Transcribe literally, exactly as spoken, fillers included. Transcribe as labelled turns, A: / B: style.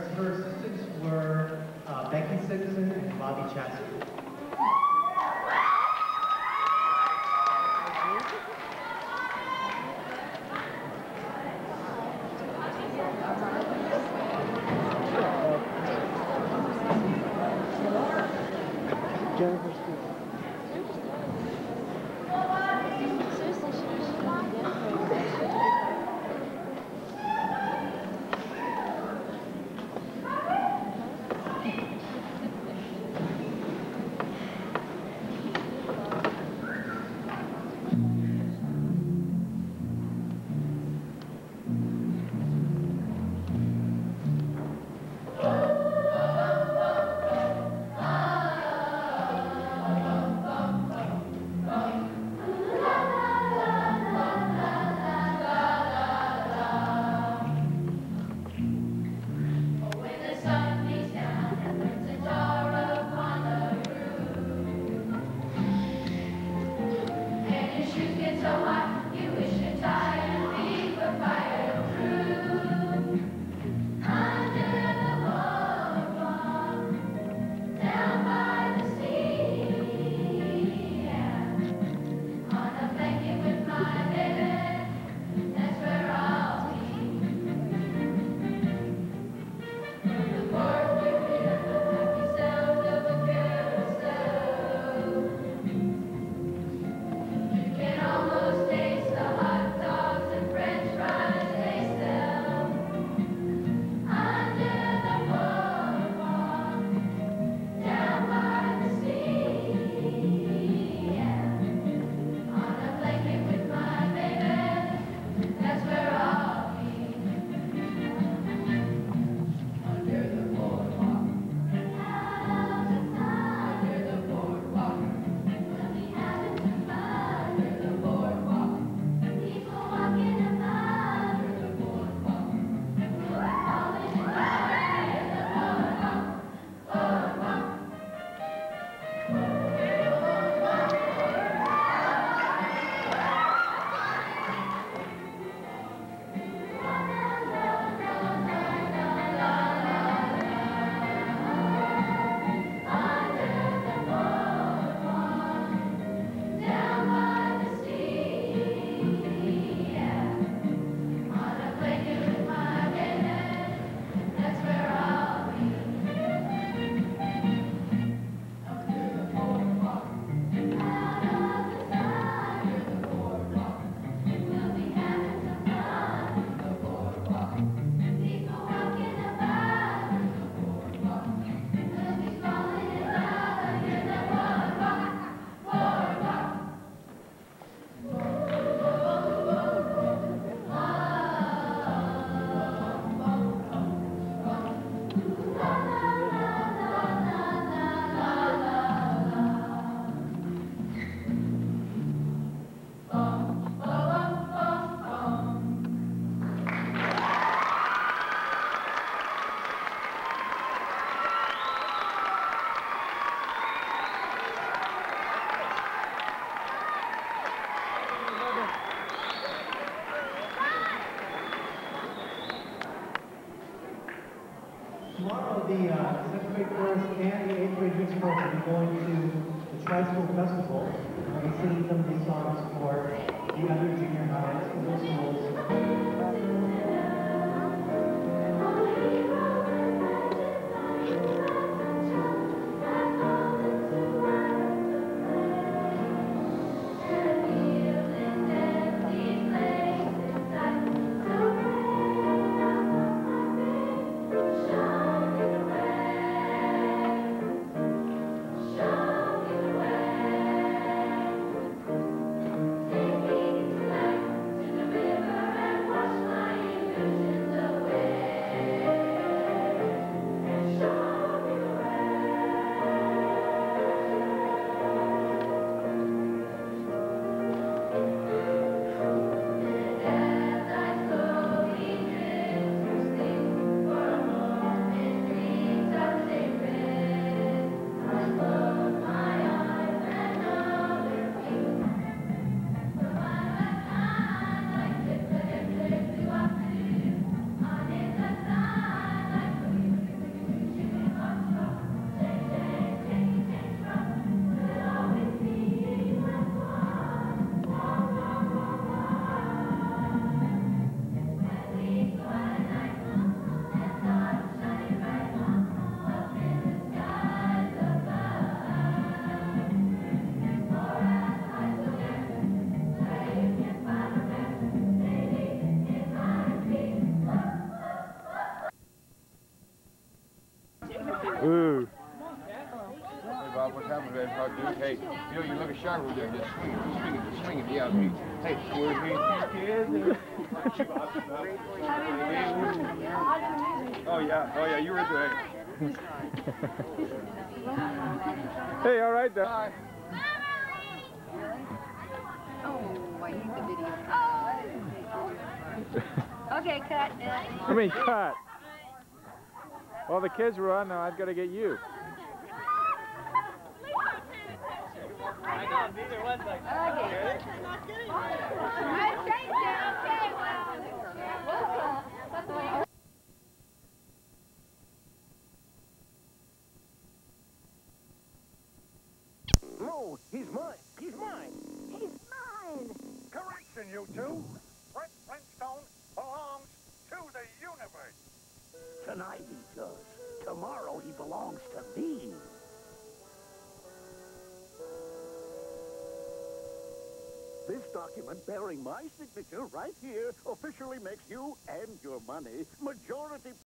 A: her assistants were uh, Becky Simpson and Bobby Chastity. Tomorrow, the uh, seventh grade chorus and the eighth grade music chorus will be going to the Tri-School Festival. We'll be singing some of these songs for the other junior highs in those schools.
B: Take me tonight to the river and wash my Ooh.
C: Hey, Bob, what's happening, man? How do? Hey, you know, you look sharp over there, just swinging, just swinging, just swinging. Yeah, me. Hey, where's me? Oh, yeah. Oh, yeah, you were there.
B: Hey, all right, there.
C: Bye.
D: Oh, I need the video. Oh! Okay, cut.
B: I mean, cut. Well, the kids were on, now I've got to get you.
D: I know, neither one's like that. Okay. I changed it, okay, well. That's the way.
E: No, he's mine. He's mine.
F: He's mine.
E: Correction, you two. Brent Flintstone belongs to the universe. Tonight he does. Tomorrow he belongs to me. This document bearing my signature right here officially makes you and your money majority